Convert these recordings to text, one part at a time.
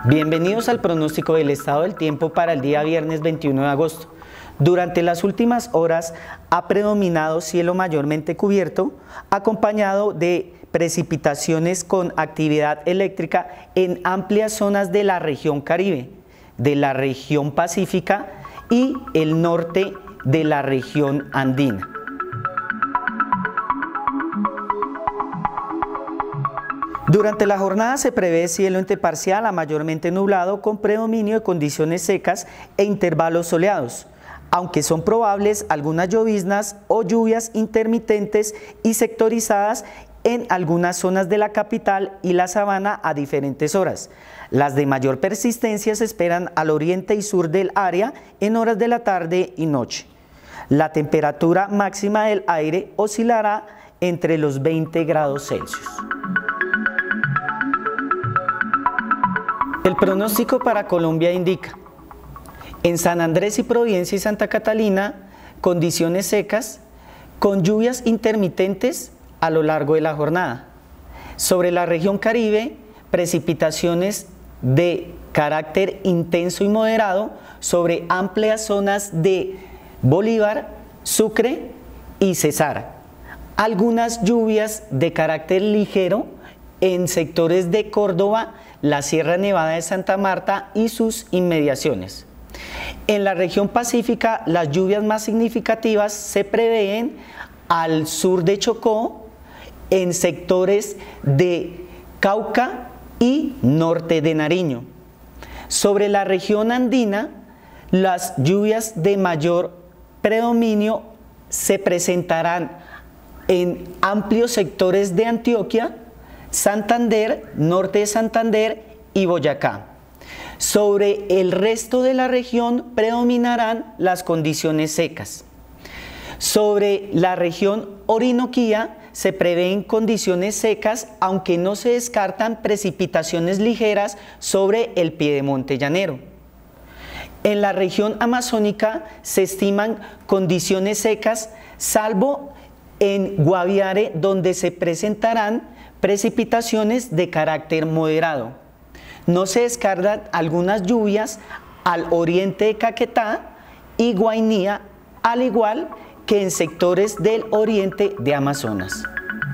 Bienvenidos al pronóstico del estado del tiempo para el día viernes 21 de agosto. Durante las últimas horas ha predominado cielo mayormente cubierto, acompañado de precipitaciones con actividad eléctrica en amplias zonas de la región Caribe, de la región Pacífica y el norte de la región andina. Durante la jornada se prevé cielo entre parcial a mayormente nublado con predominio de condiciones secas e intervalos soleados, aunque son probables algunas lloviznas o lluvias intermitentes y sectorizadas en algunas zonas de la capital y la sabana a diferentes horas. Las de mayor persistencia se esperan al oriente y sur del área en horas de la tarde y noche. La temperatura máxima del aire oscilará entre los 20 grados Celsius. El pronóstico para Colombia indica: en San Andrés y Providencia y Santa Catalina, condiciones secas con lluvias intermitentes a lo largo de la jornada. Sobre la región Caribe, precipitaciones de carácter intenso y moderado sobre amplias zonas de Bolívar, Sucre y Cesar. Algunas lluvias de carácter ligero en sectores de Córdoba, la Sierra Nevada de Santa Marta y sus inmediaciones. En la región Pacífica, las lluvias más significativas se prevén al sur de Chocó, en sectores de Cauca y norte de Nariño. Sobre la región andina, las lluvias de mayor predominio se presentarán en amplios sectores de Antioquia, Santander, norte de Santander y Boyacá. Sobre el resto de la región predominarán las condiciones secas. Sobre la región Orinoquía se prevén condiciones secas, aunque no se descartan precipitaciones ligeras sobre el piedemonte llanero. En la región amazónica se estiman condiciones secas, salvo en Guaviare, donde se presentarán precipitaciones de carácter moderado. No se descartan algunas lluvias al oriente de Caquetá y Guainía, al igual que en sectores del oriente de Amazonas.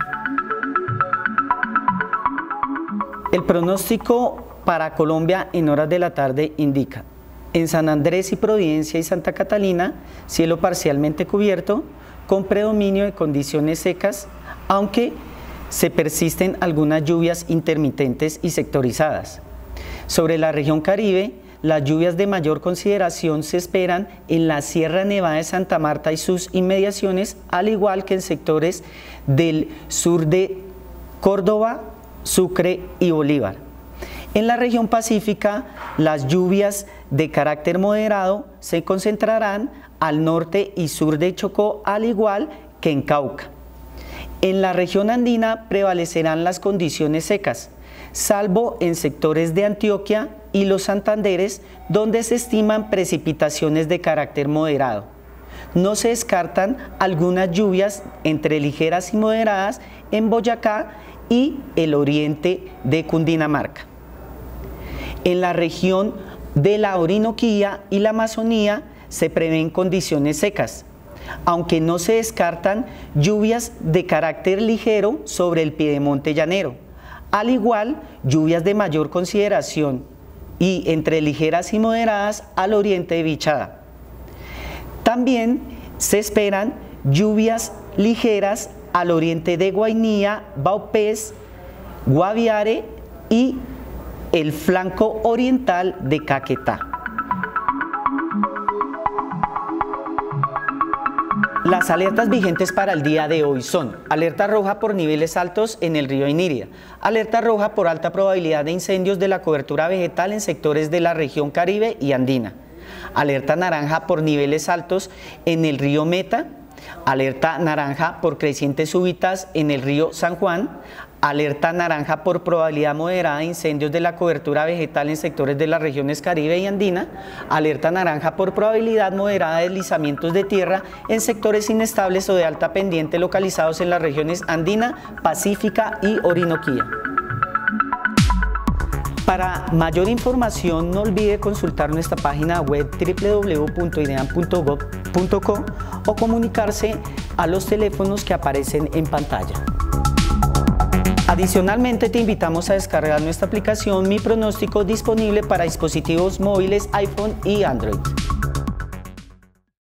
El pronóstico para Colombia en horas de la tarde indica: en San Andrés y Providencia y Santa Catalina, cielo parcialmente cubierto con predominio de condiciones secas, aunque se persisten algunas lluvias intermitentes y sectorizadas. Sobre la región Caribe, las lluvias de mayor consideración se esperan en la Sierra Nevada de Santa Marta y sus inmediaciones, al igual que en sectores del sur de Córdoba, Sucre y Bolívar. En la región Pacífica, las lluvias de carácter moderado se concentrarán al norte y sur de Chocó, al igual que en Cauca. En la región andina prevalecerán las condiciones secas, salvo en sectores de Antioquia y los Santanderes, donde se estiman precipitaciones de carácter moderado. No se descartan algunas lluvias entre ligeras y moderadas en Boyacá y el oriente de Cundinamarca. En la región de la Orinoquía y la Amazonía se prevén condiciones secas, aunque no se descartan lluvias de carácter ligero sobre el piedemonte llanero, al igual lluvias de mayor consideración y entre ligeras y moderadas al oriente de Vichada. También se esperan lluvias ligeras al oriente de Guainía, Vaupés, Guaviare y el flanco oriental de Caquetá. Las alertas vigentes para el día de hoy son: alerta roja por niveles altos en el río Inírida, alerta roja por alta probabilidad de incendios de la cobertura vegetal en sectores de la región Caribe y andina, alerta naranja por niveles altos en el río Meta, alerta naranja por crecientes súbitas en el río San Juan, alerta naranja por probabilidad moderada de incendios de la cobertura vegetal en sectores de las regiones Caribe y andina, alerta naranja por probabilidad moderada de deslizamientos de tierra en sectores inestables o de alta pendiente localizados en las regiones andina, pacífica y Orinoquía. Para mayor información no olvide consultar nuestra página web www.ideam.gov.co o comunicarse a los teléfonos que aparecen en pantalla. Adicionalmente te invitamos a descargar nuestra aplicación Mi Pronóstico, disponible para dispositivos móviles iPhone y Android.